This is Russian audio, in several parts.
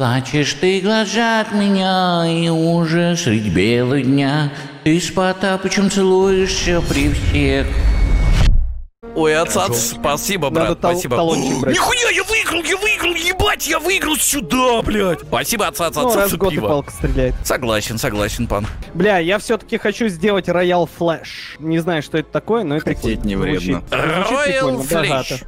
Плачешь ты, глазат меня, и уже средь бела дня ты с Потапычем целуешься при всех. Ой, отца, спасибо, брат, спасибо. Нихуя, я выиграл, ебать, я выиграл сюда, блядь. Спасибо, отца, Ну, раз в год и палка стреляет. Согласен, пан. Бля, я все-таки хочу сделать Royal Flash. Не знаю, что это такое, но это Хотеть не вредно. Royal Flash.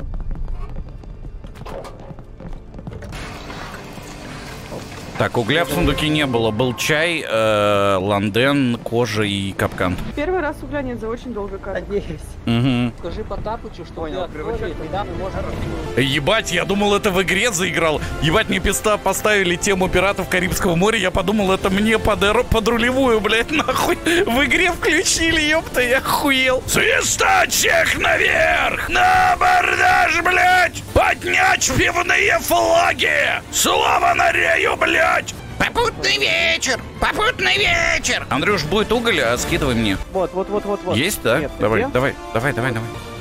Так, угля в сундуке не было. Был чай, ланден, кожа и капкан. Первый раз угля нет за очень долго, кажется. Угу. Скажи Потапычу, что ты открой, и тогда мы можем... Ебать, я думал, это в игре заиграл. Ебать, мне пизда поставили тему пиратов Карибского моря. Я подумал, это мне под рулевую, блядь, нахуй. В игре включили, ёпта, я охуел. Свистать всех наверх! На абордаж, блядь! Поднять пивные флаги! Слава Нарею, блядь! Попутный вечер! Попутный вечер! Андрюш, будет уголь, а скидывай мне. Вот. Есть, да? Нет, Давай. где? Давай.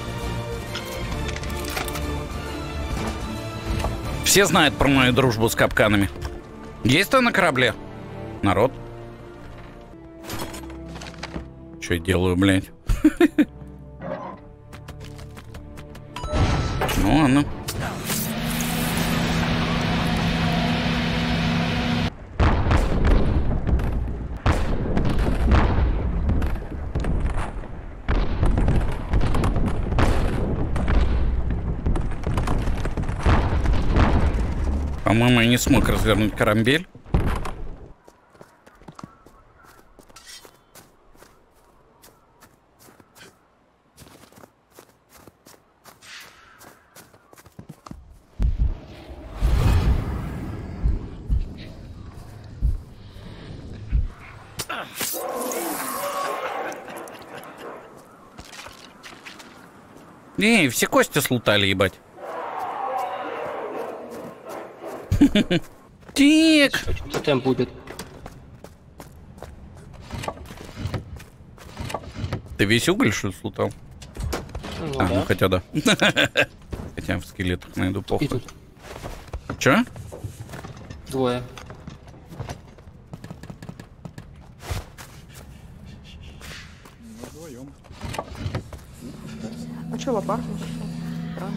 Все знают про мою дружбу с капканами. Есть кто на корабле? Народ? Что я делаю, блядь? Ну ладно. По-моему, я не смог развернуть карамбель. Эй, все кости слутали, ебать. Тик! Что там будет? Ты весь уголь, что ли, слутал? Ну, А, да. ну хотя да. Хотя в скелетах найду И похуй. тут Чё? двое. А что, лопарка? Странно.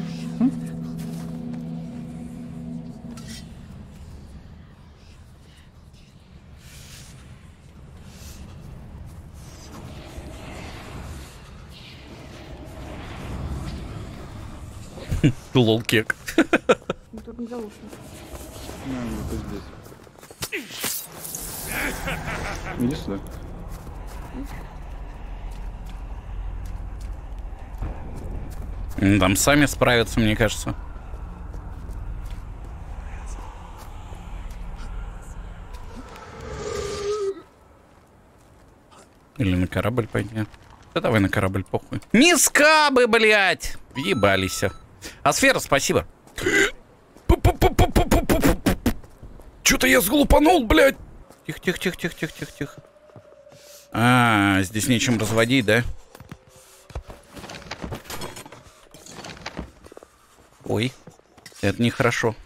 Лол-кек. Ну, тут нельзя лучше. Иди сюда. Там сами справятся, мне кажется. Или на корабль пойдем. Да давай на корабль, похуй. Мискабы, блядь! Ебались. А сфера, спасибо. Чё-то я сглупанул, блядь. Тихо. А, здесь нечем разводить, да? Ой, это нехорошо.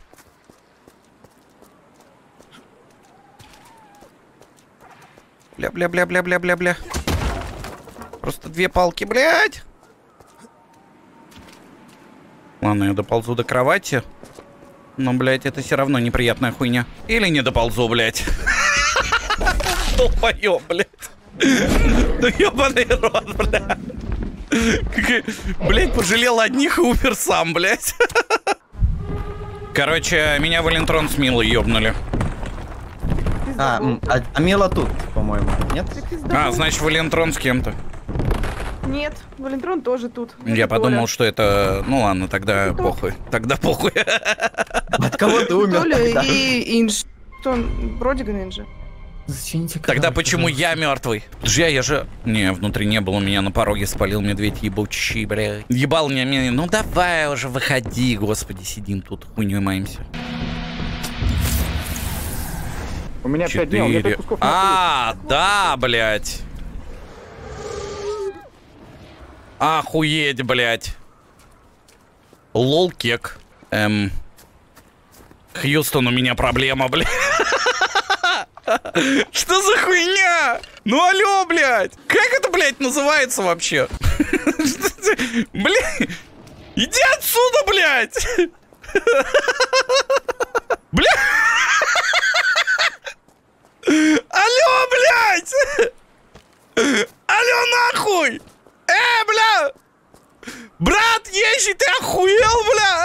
Бля. Просто две палки, блядь. Ладно, я доползу до кровати. Но, блядь, это все равно неприятная хуйня. Или не доползу, блядь. Долбоёб, блядь. Ну ёбаный рот, блядь. Блядь, пожалел одних и умер сам, блядь. Короче, меня Валентрон с Милой ёбнули. А Мила тут, по-моему, нет? А, значит, Валентрон с кем-то. Нет, Валентрон тоже тут. Я подумал, что это... Ну ладно, тогда Это похуй. Тогда похуй. От кого ты умер Толя тогда? и Инж. Что он? Бродиган Инжи. Тогда почему я мертвый? Друзья, я же... Не, внутри не было, меня на пороге спалил медведь ебучий, бля. Ебал меня. Ну давай уже, выходи, господи, сидим тут, хуйней маемся. У меня 5 дней, у меня 5 кусков мяса А, да, блядь. Охуеть, блядь. Лол-кек. Хьюстон, у меня проблема, блядь. Что за хуйня? Ну алло, блядь. Как это, блядь, называется вообще? Блядь. Иди отсюда, блядь. Бля. Алло, блядь. Алло, нахуй. Бля. Брат, езжи, ты охуел,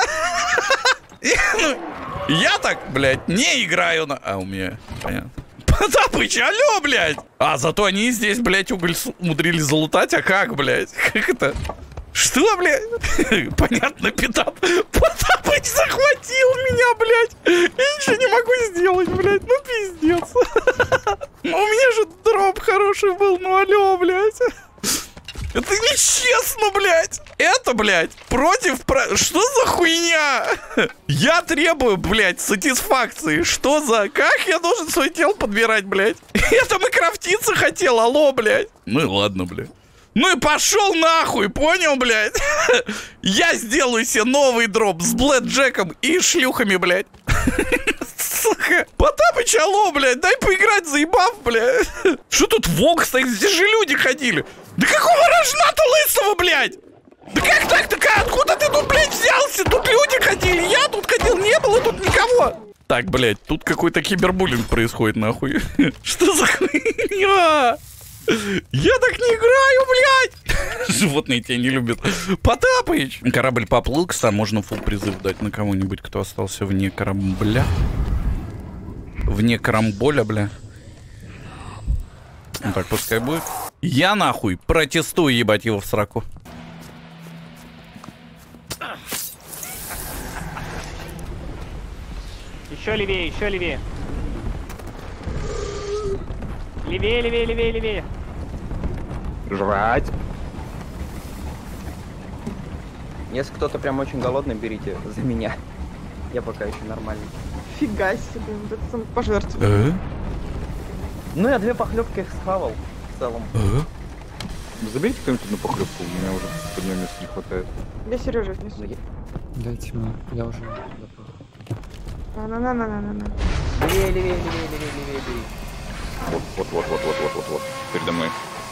бля. Я так, блядь, не играю на... А, у меня, понятно. Потапыч, алло, блядь. А, зато они здесь, блядь, уголь умудрились залутать. А как, блядь? Как это? Что, блядь? Понятно, Потапыч захватил меня, блядь. Я ничего не могу сделать, блядь. Ну, пиздец. У меня же дроп хороший был. Ну, алло, блядь. Это нечестно, блядь. Это, блядь, против... Что за хуйня? Я требую, блядь, сатисфакции. Что за... Как я должен свое тело подбирать, блядь? Это мы крафтиться хотел, алло, блядь. Ну и ладно, блядь. Ну и пошел нахуй, понял, блядь? Я сделаю себе новый дроп с блэкджеком и шлюхами, блядь. Сука. Потапыч, алло, блядь, дай поиграть, заебав, блядь. Что тут волк стоит? Здесь же люди ходили. Да какого рожна-то лысого, блядь? Да как так-то? Откуда ты тут, блядь, взялся? Тут люди ходили, я тут ходил, не было тут никого. Так, блядь, тут какой-то кибербуллинг происходит, нахуй. Что за хуйня? Я так не играю, блядь! Животные тебя не любят. Потапыч! Корабль поплыл, кстати, можно фул призыв дать на кого-нибудь, кто остался вне корабля. Вне карамболя, бля. Ну так, пускай будет. Я нахуй протестую, ебать его в сраку. Еще левее, еще левее. Левее, левее, левее, левее. Жрать. Если кто-то прям очень голодный, берите за меня. Я пока еще нормальный. Фига себе, вот это самопожертвование. Ну, я 2 похлебки их схавал в целом. Заберите кто-нибудь на похлебку, у меня уже под нее места не хватает. Я Сережа отнесу. Дайте мне, я уже... На-на-на-на-на-на. Левее, левее, левее, левее, левее, левее. Вот. Передо мной.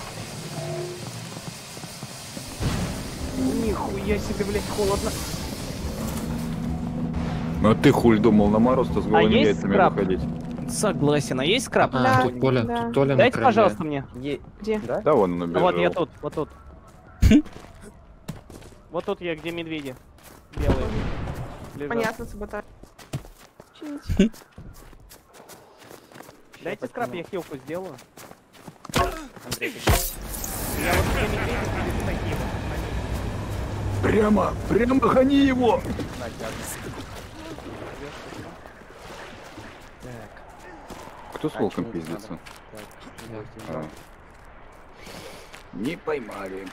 Нихуя себе, блядь, холодно. Ну а ты хуль думал на мороз-то с голыми есть яйцами скраб? выходить? Согласен, а есть скраб? Да, тут Толя, да. тут Толя на Дайте, крыле. пожалуйста, мне. Где? Да? Да, вон он убежал. Вот я тут, вот тут. Вот тут я, где медведи. Белые. Лежат. Понятно, саботаж. Чинить. Дайте скраб, я хилку сделаю. Андрей, я вот где медведи буду такие вот. Прямо гони его! Кто с волком пиздится? А. Не поймали.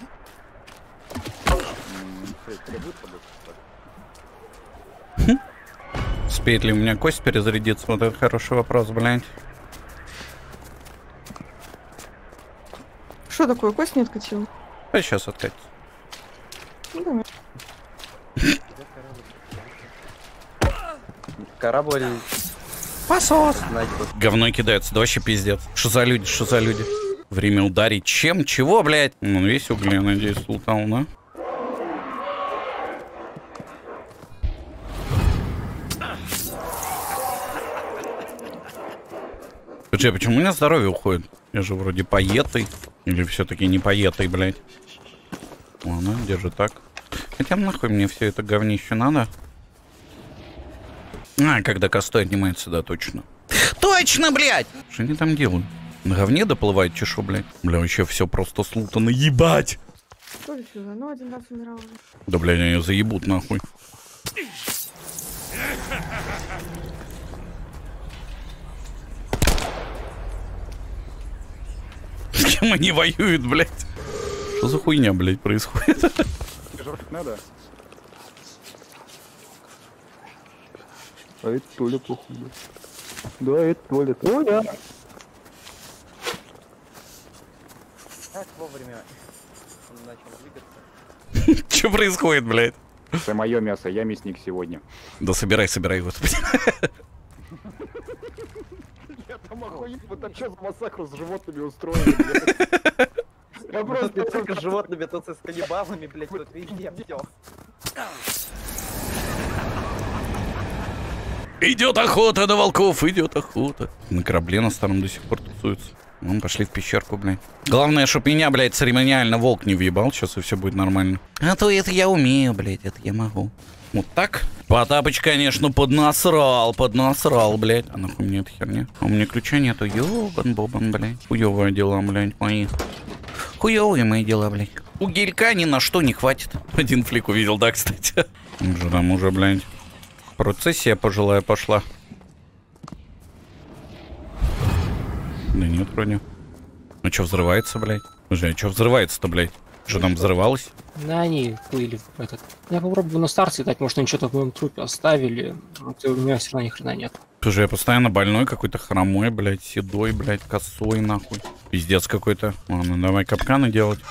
Успеет ли у меня кость перезарядиться? Вот это хороший вопрос, блядь. Что такое, кость не откатил? А сейчас откатится. Ну, давай. Корабль... Посос! Знаете, вот Говно кидается, да вообще пиздец. Что за люди, что за люди? Время ударить. Чем? Чего, блядь? Ну, весь уголь, я надеюсь, лутал, да? Слушай, а почему у меня здоровье уходит? Я же вроде поетый. Или все-таки не поетый, блядь? Ладно, держи так. Хотя нахуй мне все это говнище надо. А, когда костой отнимается, да, точно. Точно, блядь! Что они там делают? На говне доплывает чешу, блядь? Бля, вообще все просто слутано, ебать! Что ли сюда? Ну, один раз умирал уже. Да, блядь, они заебут, нахуй. С кем они воюют, блядь? Что за хуйня, блядь, происходит? Жорстик надо? А это Толя, походу. Да, это Толя. Толя! так вовремя он начал двигаться. Что происходит, блядь? Это мое мясо, я мясник сегодня. Да собирай, господи. Я там охуеть, вот а что за массакр с животными устроили, блядь? Я Тут не просто... только с животными, тут и с каннибалами, блядь, тут везде все. Идет охота на волков, идет охота. На корабле на старом до сих пор тусуются. Ну, пошли в пещерку, блядь. Главное, чтоб меня, блядь, церемониально волк не въебал. Сейчас и все будет нормально. А то это я умею, блядь, это я могу. Вот так. Потапыч, конечно, поднасрал, блядь. А нахуй мне эта херня? А у меня ключа нету. Ёбан-бобан, блядь. Хуёвые дела, блядь, мои. Хуёвые мои дела, блядь. У гелька ни на что не хватит. Один флик увидел, да, кстати. Уже, блядь. Процессия пожилая пошла. Да нет, вроде. Ну что взрывается, блядь? Подожди, а что взрывается-то, блядь? Что там взрывалось? Да, они были в этот. Я попробую на старте дать, может, они что-то в моем трупе оставили. Вот у меня все равно ни хрена нет. Слушай, я постоянно больной какой-то, хромой, блядь, седой, блядь, косой, нахуй. Пиздец какой-то. Ладно, давай капканы делать.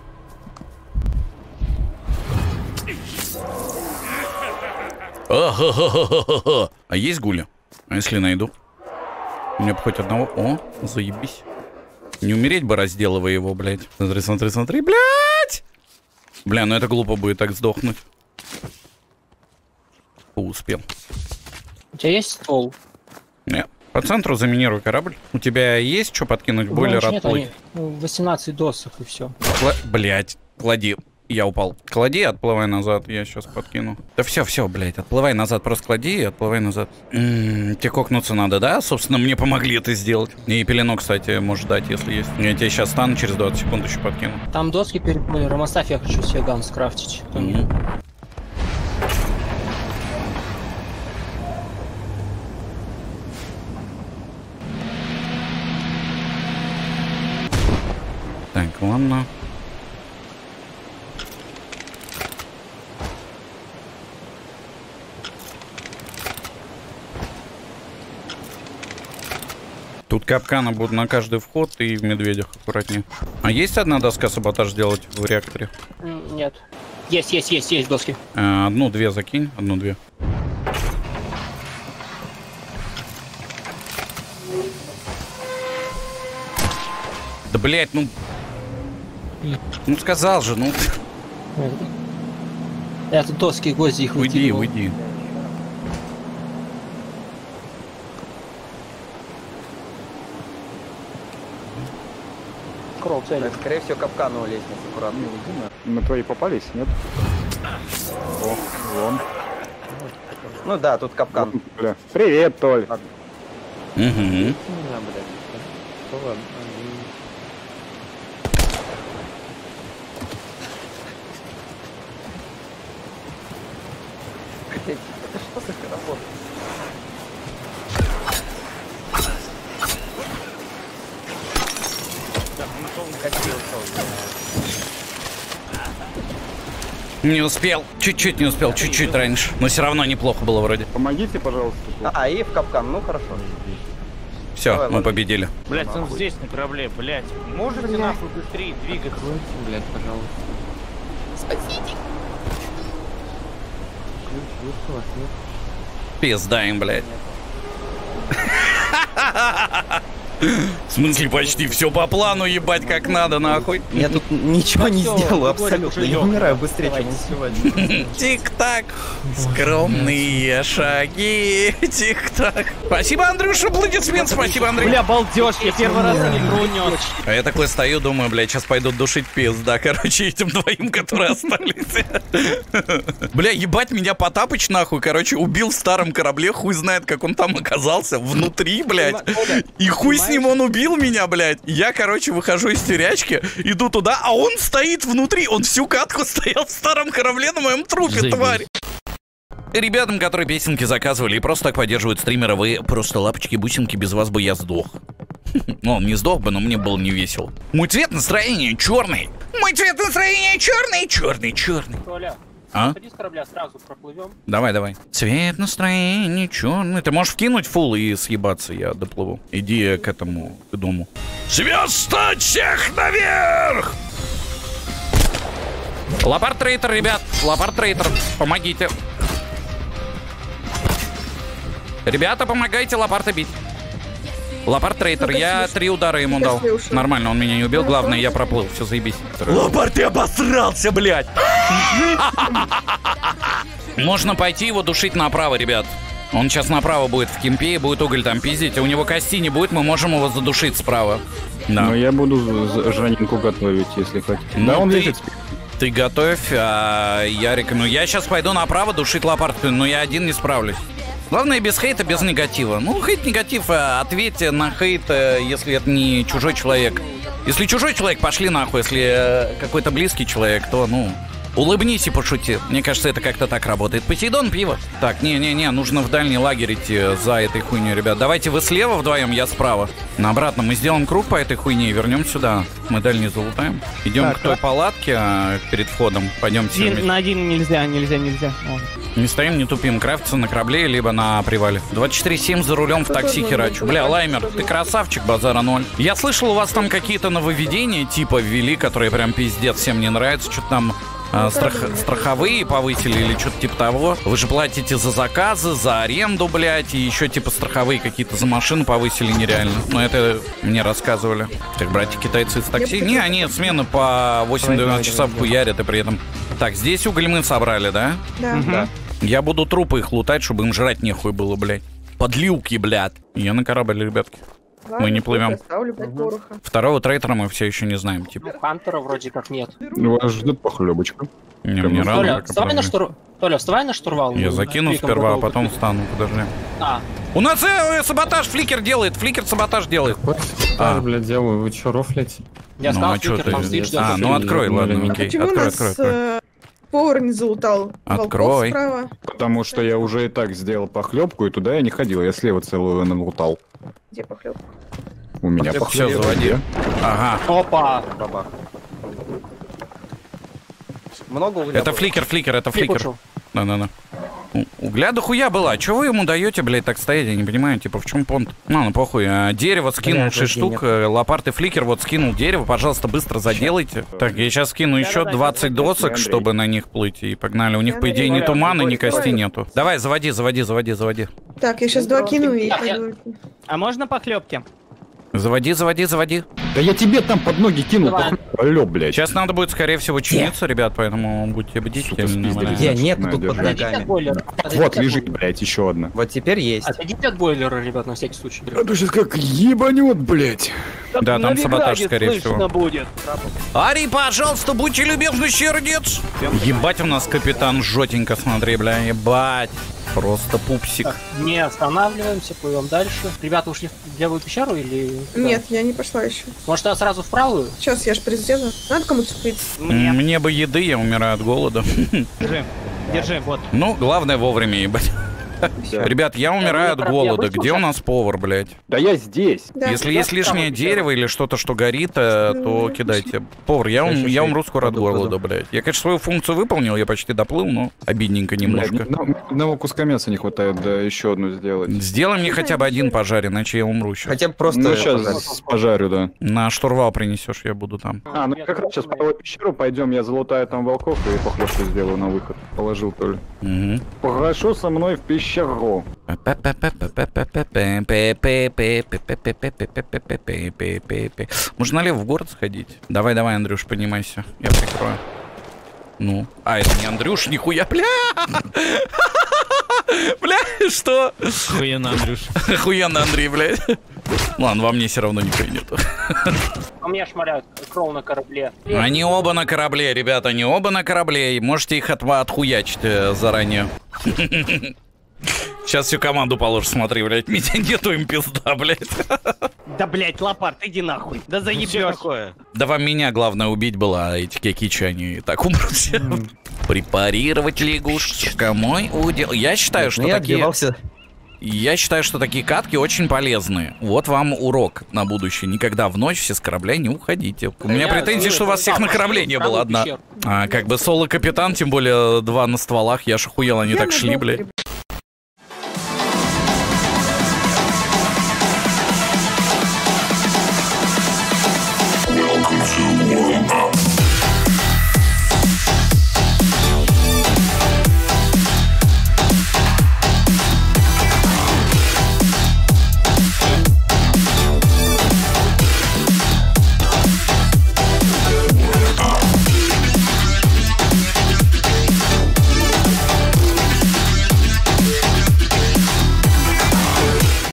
А есть гуля? А если найду? Мне бы хоть одного... О, заебись. Не умереть бы, разделывая его, блядь. Смотри, блядь! Бля, ну это глупо будет так сдохнуть. Успел. У тебя есть стол? Нет. По центру заминируй корабль. У тебя есть что подкинуть? Бойлер отплыть? 18 досок и все. Блядь, клади. Я упал. Клади, отплывай назад. Я сейчас подкину. Да все, блядь. Отплывай назад. Просто клади и отплывай назад. Тебе кокнуться надо, да? Собственно, мне помогли это сделать. И пеленок, кстати, можешь дать, если есть. Я тебе сейчас стану, через 20 секунд еще подкину. Там доски перед бойлером. Оставь, я хочу себе ган скрафтить. Так, ладно. Тут капканы будут на каждый вход и в медведях аккуратнее. А есть одна доска саботаж делать в реакторе? Нет. Есть доски. Одну-две закинь, одну-две. Да, блять, ну сказал же, ну. Это доски, гвозди их выкидывал. Уйди. Скорее всего, капканы у лестницы, аккуратно. На твои попались, нет? О, вон. Ну да, тут капкан. Бля. Привет, Толь. Угу. Это что за работа? Не успел. Чуть-чуть не успел, чуть-чуть раньше. Но все равно неплохо было вроде. Помогите, пожалуйста. И в капкан, ну хорошо. Все, Давай, мы ладно. победили. Блять, он здесь на корабле, блять. Можете нахуй быстрее двигаться? Блять, пожалуйста. Пизда им, блядь. В смысле, почти все по плану, ебать, как надо, нахуй. Я тут ничего не всё, сделал, говорю, абсолютно. уже Я лёг. умираю быстрее, чем Давайте. успевать. Тик-так, скромные шаги, тик-так. Спасибо, Андрюша, аплодисмент, спасибо, Андрей. Бля, балдеж, я первый раз на метро унес. А я такой стою, думаю, блядь, сейчас пойдут душить пизда, короче, этим двоим, которые остались. Бля, ебать меня Потапыч, нахуй, короче, убил в старом корабле, хуй знает, как он там оказался, внутри, блядь. И хуй с ним он убил меня, блядь. Я, короче, выхожу из тюрячки, иду туда, а он стоит внутри, он всю катку стоял в старом корабле на моем трупе, тварь. Ребятам, которые песенки заказывали и просто так поддерживают стримера, вы просто лапочки-бусинки, без вас бы я сдох. Ну, он не сдох бы, но мне было не весело. Мой цвет настроения черный. Мой цвет настроения черный, черный. Толя, А? сходи с корабля, сразу проплывем. Давай. Цвет настроения черный. Ты можешь вкинуть фул и съебаться, я доплыву. Иди к этому, к дому. Звезд всех наверх! Лопард трейтер, ребят. Лопард трейтер. Помогите. Ребята, помогайте лопарда бить. Лопард трейтер. Я 3 удара ему дал. Нормально, он меня не убил. Главное, я проплыл. Все, заебись. Лопард, ты обосрался, блядь! Можно пойти его душить направо, ребят. Он сейчас направо будет в кемпе и будет уголь там пиздить. У него кости не будет, мы можем его задушить справа. Да. Но я буду Жанинку готовить, если хотите. Ну, да, он ты- лежит. Ты готовь, а я рекомендую. Я сейчас пойду направо душить лопард, но я один не справлюсь. Главное, без хейта, без негатива. Ну, хейт-негатив, ответьте на хейт, если это не чужой человек. Если чужой человек, пошли нахуй. Если какой-то близкий человек, то, ну, улыбнись и пошути. Мне кажется, это как-то так работает. Посейдон, пиво. Так, не-не-не, нужно в дальний лагерь идти за этой хуйней, ребят. Давайте вы слева вдвоем, я справа. На обратно мы сделаем круг по этой хуйне и вернем сюда. Мы дальний залутаем. Идем к той палатке перед входом. Пойдемте. На один нельзя. Не стоим, не тупим. Крафтиться на корабле, либо на привале. 24/7 за рулем в такси херачу. Бля, Лаймер, ты красавчик, базара 0. Я слышал, у вас там какие-то нововведения типа ввели, которые прям пиздец всем не нравятся. Что-то там страховые повысили или что-то типа того. Вы же платите за заказы, за аренду, блядь, и еще типа страховые какие-то за машину повысили нереально. Но это мне рассказывали. Так, братья китайцы из такси. Не, они смены по 8-12 часов хуярят и при этом... Так, здесь уголь мы собрали, да? Да. Я буду трупы их лутать, чтобы им жрать нехуй было, блядь. Подлюки, блядь. Я на корабле, ребятки. Мы не плывем. Оставлю 5 пороха. Второго трейтера мы все еще не знаем, типа. Хантера вроде как нет. Ну, вас ждет похлебочка. Не, мне рано. Толя, как вставай на оправдать. Толя, вставай на штурвал. Я Ну, закину кликом сперва, а попробуй. потом встану, подожди. А, У нас саботаж, фликер делает, фликер саботаж делает. А, блядь, делаю, вы чё, рофлите? я Ну, сказал, а чё фликер ты? там стоит, ждёт. А, ну открой, ладно, А окей. почему Открой, нас открой. повар не залутал? Открой. Волков справа. Потому что я уже и так сделал похлебку, и туда я не ходил. Я слева целую налутал. Где похлеб? У меня Все, похлебка. заводи. Ага. Опа! Бабах. Много угля Это было? фликер, это Флик фликер. ушел. Да. Угля дохуя было. А чего вы ему даете, блядь, так стоять? Я не понимаю, типа, в чем понт? Ну похуй. Дерево скинул Блядь, 6 штук. Лопарты фликер вот скинул дерево. Пожалуйста, быстро заделайте. Так, я сейчас скину еще 20 досок, Андрей. чтобы на них плыть. И погнали. У них, по идее, ни тумана, ни кости нету. Давай, заводи. Так, я сейчас 2 кину и Я- пойду. А можно похлебки? Заводи. Да я тебе там под ноги кинул. Давай. Алло, блядь. Сейчас надо будет, скорее всего, чиниться, ребят, поэтому будьте бдительны. спиздили. Где? Нет, тут Надо под держать. Отойдите от ногами. бойлера. Вот Отойдите от лежит, бойлера. блядь, еще одна. Вот теперь есть. Отойдите от бойлера, ребят, на всякий случай. Это сейчас как ебанет, блядь. Да, там саботаж, скорее всего. будет. Ари, пожалуйста, будьте любезны, сердец. Ебать, у нас капитан жётенько, смотри, бля, ебать. Просто пупсик. Так, не останавливаемся, плывем дальше. Ребята ушли в левую пещеру или... куда? Нет, я не пошла еще. Может, тогда сразу в правую? Сейчас я ж президент. Надо кому-то спить. Мне бы еды, я умираю от голода. Держи, вот. Ну, главное вовремя, ебать. Ребят, я умираю от голода. Где у нас повар, блядь? Да я здесь. Да. Если есть лишнее дерево или что-то, что горит, то кидайте. Повар, я умру скоро от голода, блядь. Я, конечно, свою функцию выполнил, я почти доплыл, но обидненько Блядь, немножко. одного куска мяса не хватает, да еще одну сделать. Сделай мне хотя бы один пожар, иначе я умру сейчас. Хотя бы просто... Ну, сейчас пожарю, да. На штурвал принесешь, я буду там. А, ну как раз сейчас по пещеру пойдем, я залутаю там волков и похлебку сделаю на выход. Положил то ли. Мгм. Прошу со мной в пещеру. Можно налево в город сходить? Давай, Андрюш, поднимайся. Я прикрою. Ну. А, это не Андрюш, нихуя, бля! Бля, что? Охуенно, Андрюш. Охуенно, Андрей, блядь. Ладно, во мне все равно нихуя нету. А меня шмаляют кроу на корабле. Они оба на корабле, ребята, они оба на корабле. И можете их отхуячить заранее. Сейчас всю команду положишь, смотри, блядь. Меня нету, им пизда, блядь. Да, блядь, лопард, иди нахуй. Да заебешь. такое? Да вам меня главное убить было, а эти кекичи, они и так умрут все. Препарировать лягушечка, мой удел. Я считаю, что Я такие... отбивался. Я считаю, что такие катки очень полезны. Вот вам урок на будущее. Никогда в ночь все с корабля не уходите. У меня претензии, что у вас всех на корабле не было одна. А как бы соло-капитан, тем более 2 на стволах. Я ж охуел, они так шли, блядь.